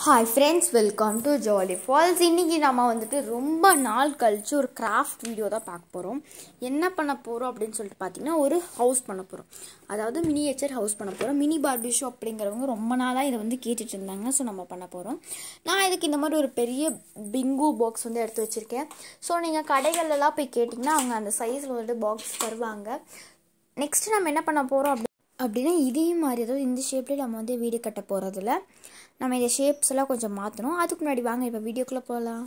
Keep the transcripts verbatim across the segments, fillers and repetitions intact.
Hi friends, welcome to Jolly Falls. இன்னைக்கு நாம வந்துட்டு ரொம்ப நாள் கழிச்சு ஒரு கிராஃப்ட் வீடியோ தான் பார்க்க போறோம். என்ன பண்ண போறோம் அப்படினு சொல்லிட்டு பாத்தீங்கன்னா ஒரு ஹவுஸ் பண்ண போறோம். அதாவது மினியேச்சர் ஹவுஸ் பண்ண போறோம். மினி பார்பி ஷோ அப்படிங்கறவங்க ரொம்ப நாளா இத வந்து கேட்டிட்டு இருந்தாங்க. சோ நம்ம பண்ண போறோம். நான் இதுக்கு இந்த மாதிரி ஒரு பெரிய பிங்கோ பாக்ஸ் வந்து எடுத்து வச்சிருக்கேன். சோ நீங்க கடைகள்ல எல்லாம் போய் கேட்டிங்கன்னா அவங்க அந்த சைஸ்ல வந்து பாக்ஸ் தருவாங்க. நெக்ஸ்ட் நம்ம என்ன பண்ண போறோம் அப்படினா இதே மாதிரி அதாவது இந்த ஷேப்ல நம்ம வந்து வீடு கட்ட போறதுல நம்ம இந்த ஷேப்ஸ் எல்லாம் கொஞ்சம் மாத்தணும். அதுக்கு முன்னாடி வாங்க இப்ப வீடியோக்குள்ள போலாம்.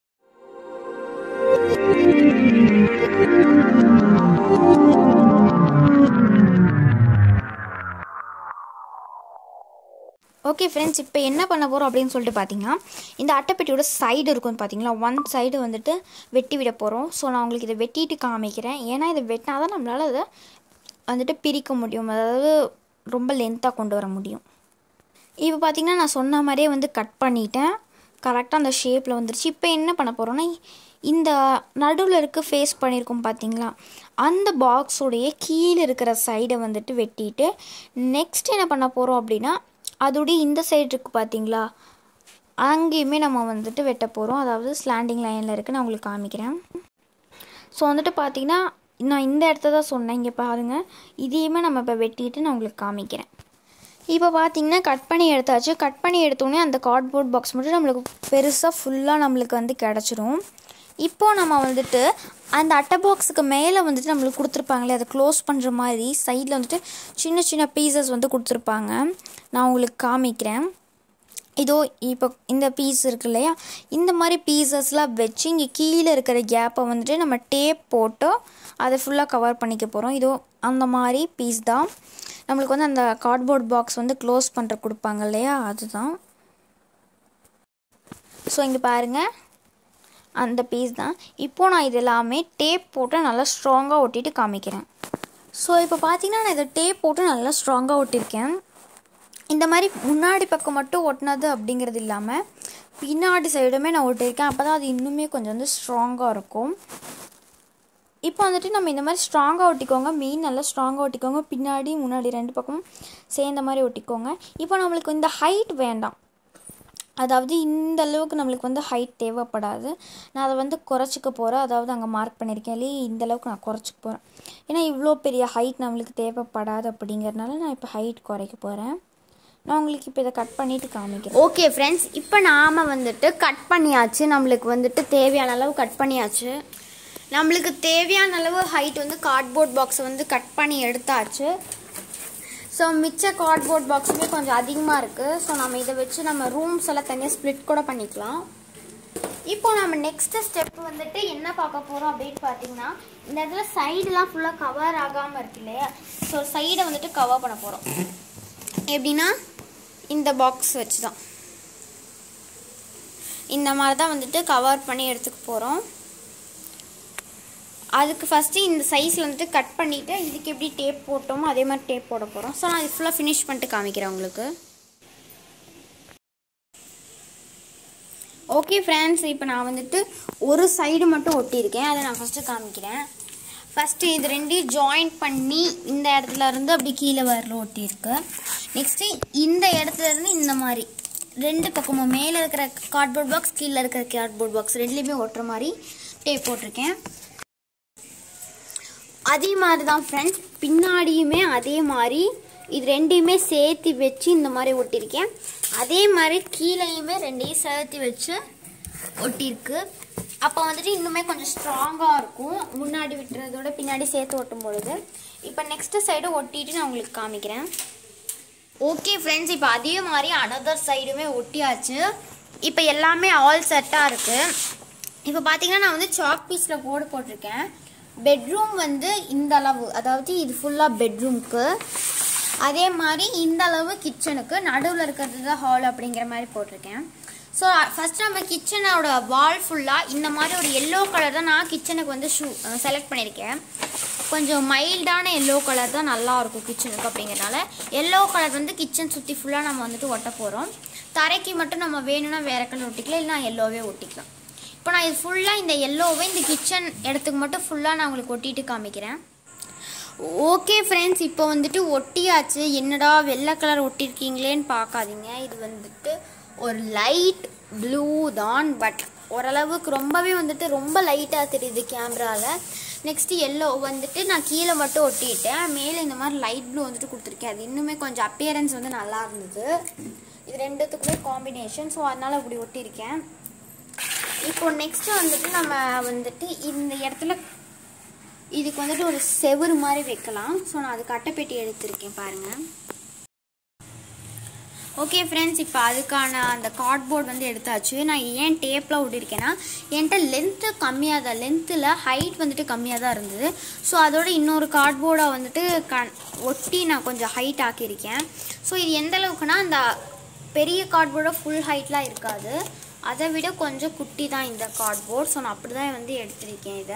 ஓகே ஃப்ரெண்ட்ஸ், இப்போ என்ன பண்ண போறோம் அப்படின்னு சொல்லிட்டு பார்த்தீங்கன்னா இந்த அட்டைப்பெட்டியோட சைடு இருக்கும் பார்த்தீங்களா, ஒன் சைடு வந்துட்டு வெட்டி விட போகிறோம். ஸோ நான் உங்களுக்கு இதை வெட்டிட்டு காமிக்கிறேன். ஏன்னா இதை வெட்டினா தான் நம்மளால் அதை வந்துட்டு பிரிக்க முடியும், அதாவது ரொம்ப லென்த்தாக கொண்டு வர முடியும். இப்போ பார்த்தீங்கன்னா நான் சொன்ன மாதிரியே வந்து கட் பண்ணிட்டேன். கரெக்டாக அந்த ஷேப்பில் வந்துருச்சு. இப்போ என்ன பண்ண போகிறோன்னா இந்த நடுவில் இருக்க ஃபேஸ் பண்ணியிருக்கோம் பார்த்தீங்களா, அந்த பாக்ஸோடைய கீழே இருக்கிற சைடை வந்துட்டு வெட்டிட்டு நெக்ஸ்ட் என்ன பண்ண போகிறோம் அப்படின்னா அதோடைய இந்த சைடு இருக்குது பார்த்தீங்களா, அங்கேயுமே நம்ம வந்துட்டு வெட்ட போகிறோம். அதாவது ஸ்லாண்டிங் லைனில் இருக்குது, நான் உங்களுக்கு காமிக்கிறேன். ஸோ வந்துட்டு பார்த்தீங்கன்னா நான் இந்த இடத்த தான் சொன்னேன், இங்கே பாருங்கள். இதையுமே நம்ம இப்போ வெட்டிட்டு நான் உங்களுக்கு காமிக்கிறேன். இப்போ பார்த்தீங்கன்னா கட் பண்ணி எடுத்தாச்சு. கட் பண்ணி எடுத்தோடனே அந்த கார்ட்போர்ட் பாக்ஸ் மட்டும் நம்மளுக்கு பெருசாக ஃபுல்லாக நம்மளுக்கு வந்து கிடச்சிரும். இப்போது நம்ம வந்துட்டு அந்த அட்டை பாக்ஸுக்கு மேலே வந்துட்டு நம்மளுக்கு கொடுத்துருப்பாங்களே, அதை க்ளோஸ் பண்ணுற மாதிரி சைடில் வந்துட்டு சின்ன சின்ன பீசஸ் வந்து கொடுத்துருப்பாங்க. நான் உங்களுக்கு காமிக்கிறேன். இதோ இப்போ இந்த பீஸ் இருக்கு இல்லையா, இந்த மாதிரி பீசஸ்லாம் வச்சு இங்கே கீழே இருக்கிற கேப்பை வந்துட்டு நம்ம டேப் போட்டு அதை ஃபுல்லாக கவர் பண்ணிக்க போகிறோம். இதோ அந்த மாதிரி பீஸ் தான் நம்மளுக்கு வந்து அந்த கார்ட்போர்ட் பாக்ஸ் வந்து க்ளோஸ் பண்ணுற கொடுப்பாங்க இல்லையா, அதுதான். ஸோ இங்கே பாருங்கள், அந்த பீஸ் தான். இப்போது நான் இது எல்லாமே டேப் போட்டு நல்லா ஸ்ட்ராங்காக ஒட்டிட்டு காமிக்கிறேன். ஸோ இப்போ பார்த்தீங்கன்னா நான் இதை டேப் போட்டு நல்லா ஸ்ட்ராங்காக ஒட்டியிருக்கேன். இந்த மாதிரி முன்னாடி பக்கம் மட்டும் ஒட்டினது அப்படிங்கிறது இல்லாமல் பின்னாடி சைடுமே நான் ஒட்டியிருக்கேன். அப்போ தான் அது இன்னுமே கொஞ்சம் வந்து ஸ்ட்ராங்காக இருக்கும். இப்போ வந்துட்டு நம்ம இந்த மாதிரி ஸ்ட்ராங்காக ஒட்டிக்கோங்க, மெயின் நல்லா ஸ்ட்ராங்காக ஒட்டிக்கோங்க, பின்னாடி முன்னாடி ரெண்டு பக்கமும் சேர்ந்த மாதிரி ஒட்டிக்கோங்க. இப்போ நம்மளுக்கு இந்த ஹைட் வேண்டாம், அதாவது இந்த அளவுக்கு நம்மளுக்கு வந்து ஹைட் தேவைப்படாது. நான் அதை வந்து குறைச்சிக்க போகிறேன். அதாவது அங்கே மார்க் பண்ணியிருக்கேன் இல்லையே, இந்த அளவுக்கு நான் குறைச்சிக்க போகிறேன். ஏன்னா இவ்வளோ பெரிய ஹைட் நம்மளுக்கு தேவைப்படாது அப்படிங்கிறதுனால நான் இப்போ ஹைட் குறைக்க போகிறேன். நான் உங்களுக்கு இப்போ இதை கட் பண்ணிவிட்டு காமிக்கிறேன். ஓகே ஃப்ரெண்ட்ஸ், இப்போ நாம் வந்துட்டு கட் பண்ணியாச்சு. நம்மளுக்கு வந்துட்டு தேவையான அளவு கட் பண்ணியாச்சு. நம்மளுக்கு தேவையான அளவு ஹைட் வந்து கார்ட்போர்ட் பாக்ஸை வந்து கட் பண்ணி எடுத்தாச்சு. ஸோ மிச்ச கார்ட்போர்ட் பாக்ஸுமே கொஞ்சம் அதிகமாக இருக்குது. ஸோ நம்ம இதை வச்சு நம்ம ரூம்ஸ் எல்லாம் தனியாக ஸ்ப்ளிட் கூட பண்ணிக்கலாம். இப்போ நம்ம நெக்ஸ்ட் ஸ்டெப் வந்துட்டு என்ன பார்க்க போகிறோம் அப்படின்னு பார்த்தீங்கன்னா, இந்த இடத்துல சைடெலாம் ஃபுல்லாக கவர் ஆகாமல் இருக்கு இல்லையா, ஸோ சைடை வந்துட்டு கவர் பண்ண போகிறோம். எப்படின்னா இந்த பாக்ஸ் வச்சு தான் இந்த மாதிரி தான் வந்துட்டு கவர் பண்ணி எடுத்துக்க போகிறோம். அதுக்கு ஃபஸ்ட்டு இந்த சைஸில் வந்துட்டு கட் பண்ணிவிட்டு இதுக்கு எப்படி டேப் போட்டோமோ அதே மாதிரி டேப் போட போகிறோம். ஸோ நான் இது ஃபுல்லாக ஃபினிஷ் பண்ணிட்டு காமிக்கிறேன் உங்களுக்கு. ஓகே ஃப்ரெண்ட்ஸ், இப்போ நான் வந்துட்டு ஒரு சைடு மட்டும் ஒட்டியிருக்கேன், அதை நான் ஃபஸ்ட்டு காமிக்கிறேன். ஃபஸ்ட்டு இது ரெண்டையும் ஜாயின் பண்ணி இந்த இடத்துல இருந்து அப்படி கீழே வரல ஒட்டியிருக்கு. நெக்ஸ்ட்டு இந்த இடத்துல இருந்து இந்த மாதிரி ரெண்டு பக்கமும் மேலே இருக்கிற கார்ட்போர்ட் பாக்ஸ் கீழே இருக்கிற கார்ட்போர்ட் பாக்ஸ் ரெண்டுலேயுமே ஒட்டுற மாதிரி டேப் போட்டிருக்கேன். அதே மாதிரி தான் ஃப்ரெண்ட்ஸ், பின்னாடியுமே அதே மாதிரி இது ரெண்டையுமே சேர்த்து வச்சு இந்த மாதிரி ஒட்டியிருக்கேன். அதே மாதிரி கீழேயுமே ரெண்டையும் சேர்த்து வச்சு ஒட்டியிருக்கு. அப்போ வந்துட்டு இன்னுமே கொஞ்சம் ஸ்ட்ராங்காக இருக்கும் முன்னாடி விட்டுறதோட பின்னாடி சேர்த்து ஒட்டும் பொழுது. இப்போ நெக்ஸ்ட் சைடு ஒட்டிட்டு நான் உங்களுக்கு காமிக்கிறேன். ஓகே ஃப்ரெண்ட்ஸ், இப்போ அதே மாதிரி அனதர் சைடுமே ஒட்டியாச்சு. இப்போ எல்லாமே ஆல் செட்டாக இருக்குது. இப்போ பார்த்தீங்கன்னா நான் வந்து சாக் பீஸில் கோடு போட்டிருக்கேன். பெட்ரூம் வந்து இந்த அளவு, அதாவது இது ஃபுல்லாக பெட்ரூம்க்கு, அதே மாதிரி இந்த அளவு கிச்சனுக்கு, நடுவில் இருக்கிறது தான் ஹால் அப்படிங்கிற மாதிரி போட்டிருக்கேன். ஸோ ஃபஸ்ட் நம்ம கிச்சனோட வால் ஃபுல்லாக இந்த மாதிரி ஒரு எல்லோ கலர் தான் நான் கிச்சனுக்கு வந்து ஷூ செலக்ட் பண்ணியிருக்கேன். கொஞ்சம் மைல்டான எல்லோ கலர் தான் நல்லாயிருக்கும் கிச்சனுக்கு அப்படிங்கிறனால எல்லோ கலர் வந்து கிச்சன் சுற்றி ஃபுல்லாக நம்ம வந்துட்டு ஒட்ட போகிறோம். தரைக்கு மட்டும் நம்ம வேணும்னா வேறு கலர் ஒட்டிக்கலாம், இல்லைனா எல்லோவே ஒட்டிக்கலாம். இப்போ நான் இது ஃபுல்லாக இந்த எல்லோவை இந்த கிச்சன் இடத்துக்கு மட்டும் ஃபுல்லாக நான் உங்களுக்கு ஒட்டிட்டு காமிக்கிறேன். ஓகே ஃப்ரெண்ட்ஸ், இப்போ வந்துட்டு ஒட்டியாச்சு. என்னடா வெள்ளை கலர் ஒட்டியிருக்கீங்களேன்னு பார்க்காதீங்க, இது வந்துட்டு ஒரு லைட் ப்ளூ தான், பட் ஓரளவுக்கு ரொம்பவே வந்துட்டு ரொம்ப லைட்டாக தெரியுது கேமராவில். நெக்ஸ்ட்டு எல்லோ வந்துட்டு நான் கீழே மட்டும் ஒட்டிட்டேன், மேலே இந்த மாதிரி லைட் ப்ளூ வந்துட்டு கொடுத்துருக்கேன். அது இன்னுமே கொஞ்சம் அப்பியரன்ஸ் வந்து நல்லா இருந்தது. இது ரெண்டுத்துக்குமே காம்பினேஷன், ஸோ அதனால் அப்படி ஒட்டியிருக்கேன். இப்போ நெக்ஸ்ட்டு வந்துட்டு நம்ம வந்துட்டு இந்த இடத்துல இதுக்கு வந்துட்டு ஒரு செவுரு மாதிரி வைக்கலாம். ஸோ நான் அதுக்கு அட்டைப்பெட்டி எடுத்திருக்கேன் பாருங்கள். ஓகே ஃப்ரெண்ட்ஸ், இப்போ அதுக்கான அந்த கார்ட்போர்ட் வந்து எடுத்தாச்சு. நான் ஏன் டேப்பில் ஒட்டியிருக்கேன்னா என்கிட்ட லென்த்து கம்மியாக தான், லென்த்தில் ஹைட் வந்துட்டு கம்மியாக தான் இருந்தது. ஸோ அதோட இன்னொரு கார்ட்போர்டை வந்துட்டு க ஒட்டி நான் கொஞ்சம் ஹைட் ஆக்கியிருக்கேன். ஸோ இது எந்த அளவுக்குன்னா அந்த பெரிய கார்ட்போர்டை ஃபுல் ஹைட்லாம் இருக்காது, அதை விட கொஞ்சம் குட்டி தான் இந்த கார்ட்போர்ட். ஸோ நான் அப்படி தான் வந்து எடுத்திருக்கேன் இதை.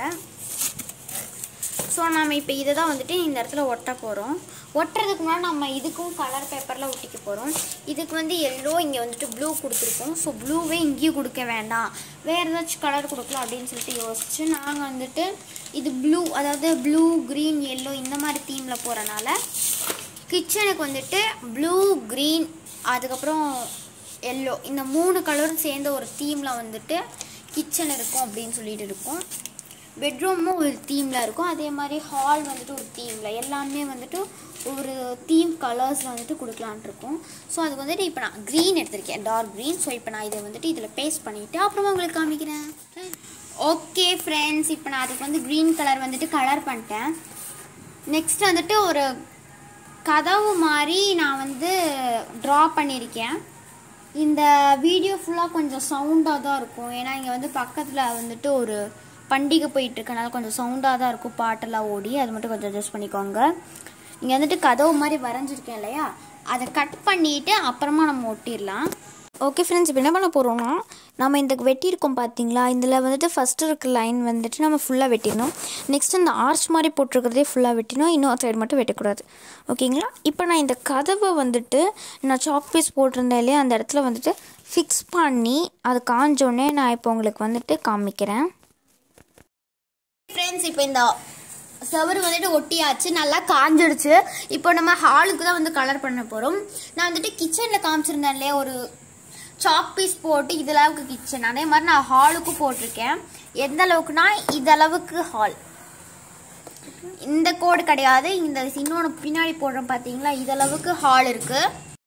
ஸோ நம்ம இப்போ இதை தான் வந்துட்டு இந்த இடத்துல ஒட்ட போகிறோம். ஒட்டுறதுக்கு முன்னாடி நம்ம இதுக்கும் கலர் பேப்பரில் ஒட்டிக்க போகிறோம். இதுக்கு வந்து எல்லோ, இங்கே வந்துட்டு ப்ளூ கொடுத்துருக்கோம். ஸோ ப்ளூவே இங்கேயும் கொடுக்க வேண்டாம், வேறு ஏதாச்சும் கலர் கொடுக்கலாம் அப்படின்னு சொல்லிட்டு யோசிச்சு நாங்கள் வந்துட்டு இது ப்ளூ, அதாவது ப்ளூ க்ரீன் எல்லோ இந்த மாதிரி தீமில் போகிறனால கிச்சனுக்கு வந்துட்டு ப்ளூ க்ரீன் அதுக்கப்புறம் எல்லோ இந்த மூணு கலரும் சேர்ந்த ஒரு தீமில் வந்துட்டு கிச்சன் இருக்கும் அப்படின்னு சொல்லிட்டு இருக்கும். பெட்ரூமும் ஒரு தீமில் இருக்கும், அதே மாதிரி ஹால் வந்துட்டு ஒரு தீமில், எல்லாமே வந்துட்டு ஒரு தீம் கலர்ஸ் வந்துட்டு கொடுக்கலான்ட்டு இருக்கும். ஸோ அதுக்கு வந்துட்டு இப்போ நான் க்ரீன் எடுத்திருக்கேன், டார்க் க்ரீன். ஸோ இப்போ நான் இதை வந்துட்டு இதில் பேஸ்ட் பண்ணிவிட்டு அப்புறமா உங்களுக்கு காமிக்கிறேன். ஓகே ஃப்ரெண்ட்ஸ், இப்போ நான் அதுக்கு வந்து க்ரீன் கலர் வந்துட்டு கலர் பண்ணிட்டேன். நெக்ஸ்ட் வந்துட்டு ஒரு கதவு மாதிரி நான் வந்து ட்ரா பண்ணியிருக்கேன். இந்த வீடியோ ஃபுல்லாக கொஞ்சம் சவுண்டாக தான் இருக்கும், ஏன்னா இங்கே வந்து பக்கத்தில் வந்துட்டு ஒரு பண்டிகை போயிட்டு இருக்கனால கொஞ்சம் சவுண்டாக தான் இருக்கும், பாட்டெல்லாம் ஓடி, அது மட்டும் கொஞ்சம் அட்ஜஸ்ட் பண்ணிக்கோங்க. இங்கே வந்துட்டு கதவு மாதிரி வரைஞ்சிருக்கேன் இல்லையா, அதை கட் பண்ணிவிட்டு அப்புறமா நம்ம ஒட்டிடலாம். ஓகே ஃப்ரெண்ட்ஸ், இப்போ என்ன பண்ண போகிறோம்னா நம்ம இந்த வெட்டியிருக்கோம் பார்த்தீங்களா, இதில் வந்துட்டு ஃபஸ்ட்டு இருக்க லைன் வந்துட்டு நம்ம ஃபுல்லாக வெட்டிடணும். நெக்ஸ்ட் இந்த ஆர்ச் மாதிரி போட்டிருக்கிறதே ஃபுல்லாக வெட்டிடணும், இன்னொரு சைடு மட்டும் வெட்டக்கூடாது. ஓகேங்களா? இப்போ நான் இந்த கதவை வந்துட்டு நான் சாக் பீஸ் போட்டிருந்தேன் இல்லையா, அந்த இடத்துல வந்துட்டு ஃபிக்ஸ் பண்ணி அது காஞ்சோடனே நான் இப்போ உங்களுக்கு வந்துட்டு காமிக்கிறேன். ஃப்ரெண்ட்ஸ், இப்போ இந்த செவரு வந்துட்டு ஒட்டியாச்சு, நல்லா காஞ்சிடுச்சு. இப்போ நம்ம ஹாலுக்கு தான் வந்து கலர் பண்ண போகிறோம். நான் வந்துட்டு கிச்சனில் காமிச்சிருந்தேன் இல்லையா ஒரு சாக் பீஸ் போட்டு இதளவுக்கு கிச்சன், அதே மாதிரி நான் ஹாலுக்கும் போட்டிருக்கேன். எந்த அளவுக்குனா இதளவுக்கு ஹால், இந்த கோடு கிடையாது, இந்த இன்னொன்று பின்னாடி போடுறோம் பார்த்தீங்களா, இதளவுக்கு ஹால் இருக்குது.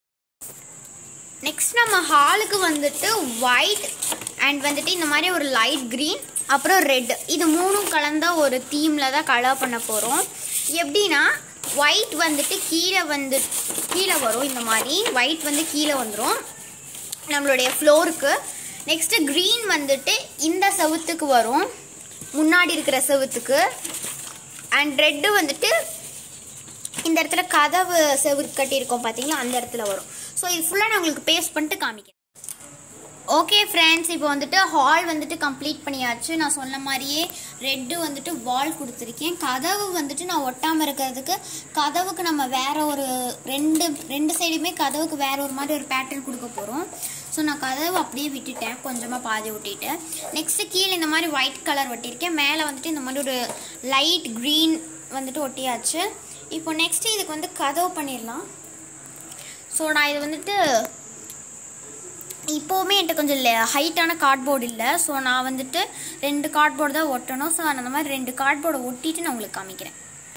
நெக்ஸ்ட் நம்ம ஹாலுக்கு வந்துட்டு ஒயிட் அண்ட் வந்துட்டு இந்த மாதிரி ஒரு லைட் க்ரீன் அப்புறம் ரெட், இது மூணும் கலந்த ஒரு தீமில் தான் கலர் பண்ண போகிறோம். எப்படின்னா ஒயிட் வந்துட்டு கீழே வந்து கீழே வரும், இந்த மாதிரி ஒயிட் வந்து கீழே வந்துடும் நம்மளுடைய ஃப்ளோருக்கு. நெக்ஸ்ட்டு க்ரீன் வந்துட்டு இந்த செவுத்துக்கு வரும், முன்னாடி இருக்கிற செவுத்துக்கு. அண்ட் ரெட்டு வந்துட்டு இந்த இடத்துல கதவு செவுரு கட்டியிருக்கோம் பார்த்தீங்களா, அந்த இடத்துல வரும். ஸோ இது ஃபுல்லாக நான் உங்களுக்கு பேஸ்ட் பண்ணிட்டு காமிக்கிறேன். ஓகே ஃப்ரெண்ட்ஸ், இப்போ வந்துட்டு ஹால் வந்துட்டு கம்ப்ளீட் பண்ணியாச்சு. நான் சொன்ன மாதிரியே ரெட்டு வந்துட்டு வால் கொடுத்துருக்கேன். கதவு வந்துட்டு நான் ஒட்டாமல் இருக்கிறதுக்கு கதவுக்கு நம்ம வேறு ஒரு ரெண்டு ரெண்டு சைடுமே கதவுக்கு வேறு ஒரு மாதிரி ஒரு பேட்டர்ன் கொடுக்க போகிறோம். ஸோ நான் கதவு அப்படியே விட்டுட்டேன், கொஞ்சமாக பாதி ஒட்டிட்டேன். நெக்ஸ்ட்டு கீழே இந்த மாதிரி ஒயிட் கலர் ஒட்டியிருக்கேன், மேலே வந்துட்டு இந்த மாதிரி ஒரு லைட் க்ரீன் வந்துட்டு ஒட்டியாச்சு. இப்போ நெக்ஸ்ட்டு இதுக்கு வந்து கதவு பண்ணிடலாம். ஸோ நான் இது வந்துட்டு இப்போவுமே என்கிட்ட கொஞ்சம் ஹைட்டான கார்ட்போர்டு இல்லை, ஸோ நான் வந்துட்டு ரெண்டு கார்ட்போர்டு தான் ஒட்டணும். ஸோ அந்த மாதிரி ரெண்டு கார்ட்போர்டை ஒட்டிட்டு நான் உங்களுக்கு காமிக்கிறேன்.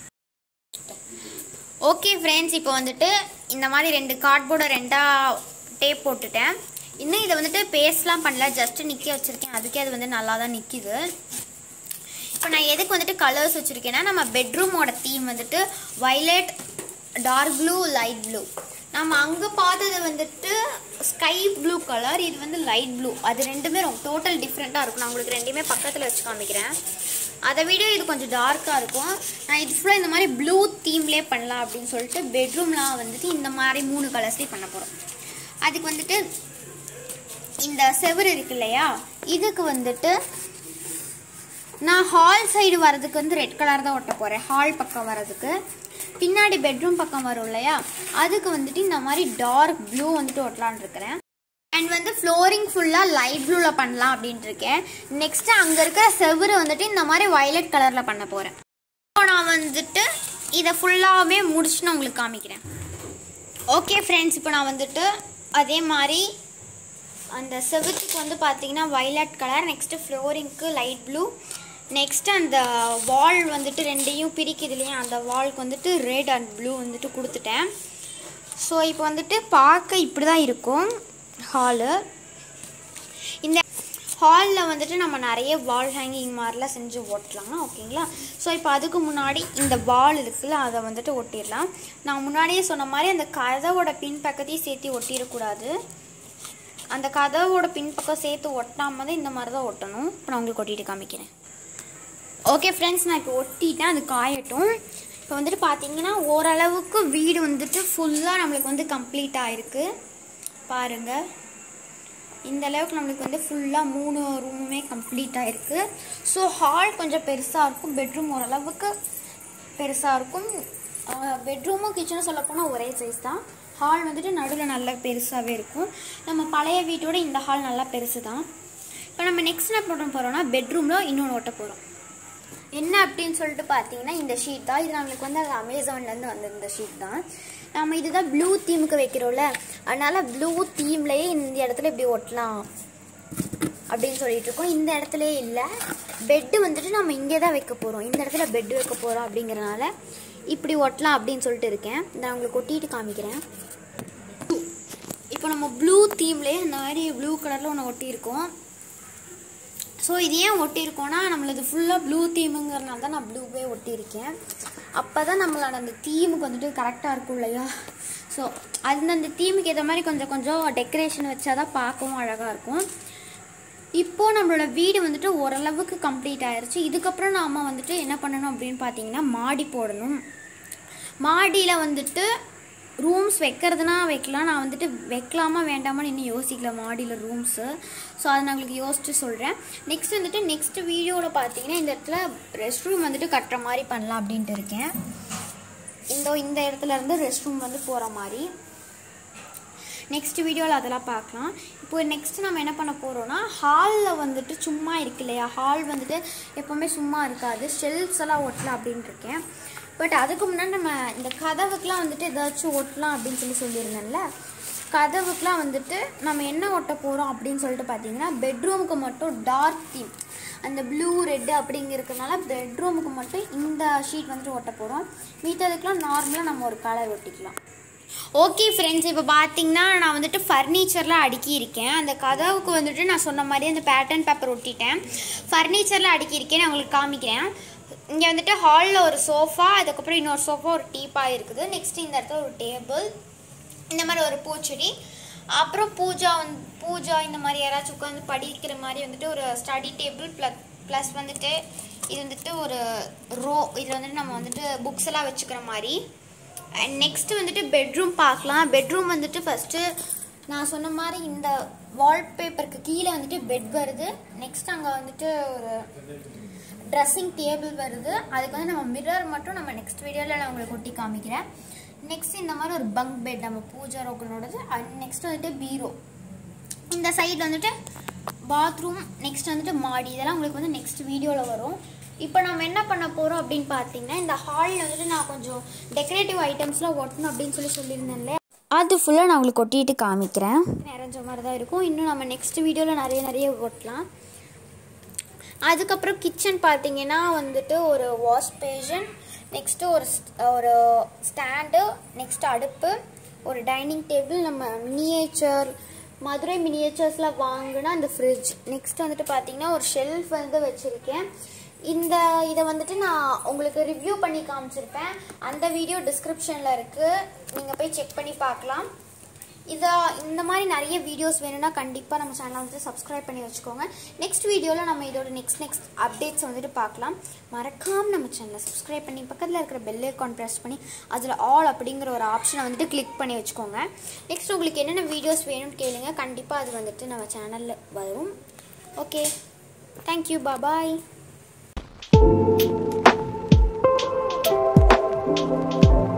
ஓகே ஃப்ரெண்ட்ஸ், இப்போ வந்துட்டு இந்த மாதிரி ரெண்டு கார்ட்போர்டை ரெண்டாக டேப் போட்டுட்டேன். இன்னும் இதை வந்துட்டு பேஸ்ட்லாம் பண்ணல, ஜஸ்ட்டு நிற்க வச்சுருக்கேன், அதுக்கே அது வந்து நல்லா தான் நிற்கிது. இப்போ நான் எதுக்கு வந்துட்டு கலர்ஸ் வச்சுருக்கேன்னா நம்ம பெட்ரூமோட தீம் வந்துட்டு violet, dark blue, light blue. நம்ம அங்கே பார்த்தது வந்துட்டு ஸ்கை ப்ளூ கலர், இது வந்து லைட் ப்ளூ. அது ரெண்டுமே ரொம்ப டோட்டல் டிஃப்ரெண்ட்டாக இருக்கும். நான் உங்களுக்கு ரெண்டுமே பக்கத்தில் வச்சு காமிக்கிறேன். அதை விட இது கொஞ்சம் டார்க்காக இருக்கும். நான் இது ஃபுல்லாக இந்த மாதிரி ப்ளூ தீம்லேயே பண்ணலாம் அப்படின்னு சொல்லிட்டு பெட்ரூம்லாம் வந்துட்டு இந்த மாதிரி மூணு கலர்ஸ்லேயே பண்ண போகிறோம். அதுக்கு வந்துட்டு இந்த செவுரு இருக்கு இல்லையா, இதுக்கு வந்துட்டு நான் ஹால் சைடு வரதுக்கு வந்து ரெட் கலர் தான் ஒட்ட போகிறேன். ஹால் பக்கம் வரதுக்கு பின்னாடி பெட்ரூம் பக்கம் வரும் இல்லையா, அதுக்கு வந்துட்டு இந்த மாதிரி டார்க் ப்ளூ வந்துட்டு ஒட்டலான் இருக்கிறேன். அண்ட் வந்து ஃப்ளோரிங் ஃபுல்லாக லைட் ப்ளூவில் பண்ணலாம் அப்படின்ட்டு இருக்கேன். நெக்ஸ்ட்டு அங்கே இருக்கிற செவுரு வந்துட்டு இந்த மாதிரி வயலட் கலரில் பண்ண போகிறேன். இப்போ நான் வந்துட்டு இதை ஃபுல்லாகவே முடிச்சு நான் உங்களுக்கு காமிக்கிறேன். ஓகே ஃப்ரெண்ட்ஸ், இப்போ நான் வந்துட்டு அதே மாதிரி அந்த செவுத்துக்கு வந்து பார்த்தீங்கன்னா வயலட் கலர், நெக்ஸ்ட்டு ஃப்ளோரிங்க்கு லைட் ப்ளூ, நெக்ஸ்ட்டு அந்த வால் வந்துட்டு ரெண்டையும் பிரிக்குது இல்லையா, அந்த வால்க்கு வந்துட்டு ரெட் அண்ட் ப்ளூ வந்துட்டு கொடுத்துட்டேன். ஸோ இப்போ வந்துட்டு பார்க்க இப்படி தான் இருக்கும் ஹாலு. இந்த ஹாலில் வந்துட்டு நம்ம நிறைய வால் ஹேங்கிங் மாதிரிலாம் செஞ்சு ஒட்டலாம். ஓகேங்களா? ஸோ இப்போ அதுக்கு முன்னாடி இந்த வால் இருக்குல்ல, அதை வந்துட்டு ஒட்டிடலாம். நான் முன்னாடியே சொன்ன மாதிரி அந்த கதவோட பின்பக்கத்தையும் சேர்த்து ஒட்டிடக்கூடாது. அந்த கதவோட பின்பக்கம் சேர்த்து ஒட்டாமல் தான் இந்த மாதிரி தான் ஒட்டணும். இப்போ நான் உங்களுக்கு ஒட்டிட்டு காமிக்கிறேன். ஓகே ஃப்ரெண்ட்ஸ், நான் இப்போ ஒட்டிட்டேன், அது காயட்டும். இப்போ வந்துட்டு பார்த்தீங்கன்னா ஓரளவுக்கு வீடு வந்துட்டு ஃபுல்லாக நம்மளுக்கு வந்து கம்ப்ளீட் ஆகிருக்கு. பாருங்கள், இந்த அளவுக்கு நம்மளுக்கு வந்து ஃபுல்லாக மூணு ரூமுமே கம்ப்ளீட் ஆகிருக்கு. ஸோ ஹால் கொஞ்சம் பெருசாக இருக்கும், பெட்ரூம் ஓரளவுக்கு பெருசாக இருக்கும். பெட்ரூமும் கிச்சனும் சொல்லப்போனால் ஒரே சைஸ் தான். ஹால் வந்துட்டு நடுவில் நல்லா பெருசாகவே இருக்கும். நம்ம பழைய வீட்டோட இந்த ஹால் நல்லா பெருசு தான். இப்போ நம்ம நெக்ஸ்ட் என்ன பண்ண போகிறோம்னா பெட்ரூமில் இன்னொன்று ஓட்ட போகிறோம். என்ன அப்படின்னு சொல்லிட்டு பார்த்தீங்கன்னா இந்த ஷீட் தான். இது நம்மளுக்கு வந்து அது அமேசான்லேருந்து வந்து இந்த ஷீட் தான். நம்ம இதுதான் ப்ளூ தீமுக்கு வைக்கிறோம்ல, அதனால் ப்ளூ தீம்லேயே இந்த இடத்துல இப்படி ஒட்டலாம் அப்படின்னு சொல்லிட்டு இருக்கோம். இந்த இடத்துலையே இல்லை, பெட்டு வந்துட்டு நம்ம இங்கே தான் வைக்க போகிறோம். இந்த இடத்துல பெட்டு வைக்க போகிறோம் அப்படிங்கிறனால இப்படி ஒட்டலாம் அப்படின்னு சொல்லிட்டு இருக்கேன். நான் உங்களுக்கு ஒட்டிட்டு காமிக்கிறேன். இப்போ நம்ம ப்ளூ தீம்லேயே இந்த மாதிரி ப்ளூ கலரில் ஒன்று ஒட்டியிருக்கோம். ஸோ இது ஏன் ஒட்டியிருக்கோன்னா நம்மளது ஃபுல்லாக ப்ளூ தீமுங்கிறனால தான் நான் ப்ளூவே ஒட்டியிருக்கேன். அப்போ தான் நம்மளோட அந்த தீமுக்கு வந்துட்டு கரெக்டாக இருக்கும் இல்லையா. ஸோ அந்தந்த தீமுக்கு ஏற்ற மாதிரி கொஞ்சம் கொஞ்சம் டெக்கரேஷன் வச்சா தான் பார்க்கவும் அழகாக இருக்கும். இப்போது நம்மளோட வீடு வந்துட்டு ஓரளவுக்கு கம்ப்ளீட் ஆயிடுச்சு. இதுக்கப்புறம் நாம் வந்துட்டு என்ன பண்ணணும் அப்படின்னு பார்த்தீங்கன்னா மாடி போடணும். மாடியில் வந்துட்டு ரூம்ஸ் வைக்கிறதுனா வைக்கலாம். நான் வந்துட்டு வைக்கலாமா வேண்டாமான்னு இன்னும் யோசிக்கல மாடியில் ரூம்ஸு. ஸோ அதை நான் உங்களுக்கு யோசிச்சு சொல்கிறேன். நெக்ஸ்ட் வந்துட்டு நெக்ஸ்ட் வீடியோவில் பார்த்தீங்கன்னா இந்த இடத்துல ரெஸ்ட் ரூம் வந்துட்டு கட்டுற மாதிரி பண்ணலாம் அப்படின்ட்டு இருக்கேன். இந்த இந்த இடத்துல இருந்து ரெஸ்ட் ரூம் வந்து போகிற மாதிரி நெக்ஸ்ட் வீடியோவில் அதெல்லாம் பார்க்கலாம். இப்போ நெக்ஸ்ட் நம்ம என்ன பண்ண போகிறோம்னா ஹாலில் வந்துட்டு சும்மா இருக்கு இல்லையா, ஹால் வந்துட்டு எப்போவுமே சும்மா இருக்காது, ஷெல்ஃப்ஸ் எல்லாம் ஒட்டலாம் அப்படின்ட்டு இருக்கேன். பட் அதுக்கு முன்னாடி நம்ம இந்த கதவுக்கெலாம் வந்துட்டு ஏதாச்சும் ஒட்டலாம் அப்படின்னு சொல்லி சொல்லியிருந்தேன்ல, கதவுக்கெலாம் வந்துட்டு நம்ம என்ன ஒட்ட போகிறோம் அப்படின்னு சொல்லிட்டு பார்த்தீங்கன்னா பெட்ரூமுக்கு மட்டும் டார்க் தீம், அந்த ப்ளூ ரெட்டு அப்படிங்கிறதுனால பெட்ரூமுக்கு மட்டும் இந்த ஷீட் வந்துட்டு ஒட்ட போகிறோம். மீத்ததுக்கெலாம் நார்மலாக நம்ம ஒரு கலர் ஒட்டிக்கலாம். ஓகே ஃப்ரெண்ட்ஸ், இப்போ பார்த்தீங்கன்னா நான் வந்துட்டு ஃபர்னிச்சர்லாம் அடுக்கியிருக்கேன். அந்த கதவுக்கு வந்துட்டு நான் சொன்ன மாதிரி அந்த பேட்டர்ன் பேப்பர் ஒட்டிட்டேன். ஃபர்னிச்சர்லாம் அடுக்கியிருக்கேன், நான் உங்களுக்கு காமிக்கிறேன். இங்கே வந்துட்டு ஹாலில் ஒரு சோஃபா, அதுக்கப்புறம் இன்னொரு சோஃபா, ஒரு டீப்பாக இருக்குது. நெக்ஸ்ட்டு இந்த இடத்துல ஒரு டேபிள், இந்த மாதிரி ஒரு பூச்செடி, அப்புறம் பூஜா வந்து பூஜா இந்த மாதிரி யாராச்சும் உட்காந்து படிக்கிற மாதிரி வந்துட்டு ஒரு ஸ்டடி டேபிள் ப்ளஸ் ப்ளஸ் வந்துட்டு இது வந்துட்டு ஒரு ரோ, இதில் வந்துட்டு நம்ம வந்துட்டு புக்ஸ் எல்லாம் வச்சுக்கிற மாதிரி. அண்ட் நெக்ஸ்ட்டு வந்துட்டு பெட்ரூம் பார்க்கலாம். பெட்ரூம் வந்துட்டு ஃபஸ்ட்டு நான் சொன்ன மாதிரி இந்த வால்பேப்பருக்கு கீழே வந்துட்டு பெட் வருது. நெக்ஸ்ட் அங்கே வந்துட்டு ஒரு ட்ரெஸ்ஸிங் டேபிள் வருது. அதுக்கு வந்து நம்ம மிரர் மட்டும் நம்ம நெக்ஸ்ட் வீடியோவில் நான் உங்களுக்கு ஒட்டி காமிக்கிறேன். நெக்ஸ்ட் இந்த மாதிரி ஒரு பங்க் பெட் நம்ம பூஜா ரோக்கனோடது. அண்ட் நெக்ஸ்ட் வந்துட்டு பீரோ, இந்த சைடில் வந்துட்டு பாத்ரூம், நெக்ஸ்ட் வந்துட்டு மாடி, இதெல்லாம் உங்களுக்கு வந்து நெக்ஸ்ட் வீடியோவில் வரும். இப்போ நம்ம என்ன பண்ண போகிறோம் அப்படின்னு பார்த்தீங்கன்னா இந்த ஹாலில் வந்துட்டு நான் கொஞ்சம் டெக்கரேட்டிவ் ஐட்டம்ஸ்லாம் ஒட்டணும் அப்படின்னு சொல்லி சொல்லியிருந்தேன்ல, அது ஃபுல்லாக நான் உங்களுக்கு ஒட்டிட்டு காமிக்கிறேன். நிறைஞ்ச மாதிரி தான் இருக்கும். இன்னும் நம்ம நெக்ஸ்ட் வீடியோவில் நிறைய நிறைய ஒட்டலாம். அதுக்கப்புறம் கிச்சன் பார்த்தீங்கன்னா வந்துட்டு ஒரு வாஷ் பேஷன், நெக்ஸ்ட்டு ஒரு ஒரு ஸ்டாண்டு, நெக்ஸ்ட்டு அடுப்பு, ஒரு டைனிங் டேபிள், நம்ம மினியேச்சர் மதுரை மினியேச்சர்ஸில் வாங்கினா அந்த ஃப்ரிட்ஜ், நெக்ஸ்ட் வந்துட்டு பார்த்தீங்கன்னா ஒரு ஷெல்ஃப் வந்து வச்சுருக்கேன். இந்த இதை வந்துட்டு நான் உங்களுக்கு ரிவ்யூ பண்ணி காமிச்சிருப்பேன், அந்த வீடியோ டிஸ்கிரிப்ஷனில் இருக்குது, நீங்கள் போய் செக் பண்ணி பார்க்கலாம். இதை இந்த மாதிரி நிறைய வீடியோஸ் வேணும்னா கண்டிப்பாக நம்ம சேனலை வந்துட்டு சப்ஸ்கிரைப் பண்ணி வச்சுக்கோங்க. நெக்ஸ்ட் வீடியோவில் நம்ம இதோட நெக்ஸ்ட் நெக்ஸ்ட் அப்டேட்ஸ் வந்துட்டு பார்க்கலாம். மறக்காமல் நம்ம சேனலை சப்ஸ்கிரைப் பண்ணி பக்கத்தில் இருக்கிற பெல் ஐகான் ப்ரெஸ் பண்ணி அதில் ஆல் அப்படிங்கிற ஒரு ஆப்ஷனை வந்துட்டு கிளிக் பண்ணி வச்சுக்கோங்க. நெக்ஸ்ட் உங்களுக்கு என்னென்ன வீடியோஸ் வேணும்னு கேளுங்க, கண்டிப்பாக அது வந்துட்டு நம்ம சேனலில் வரும். Okay, thank you, bye. Thank you.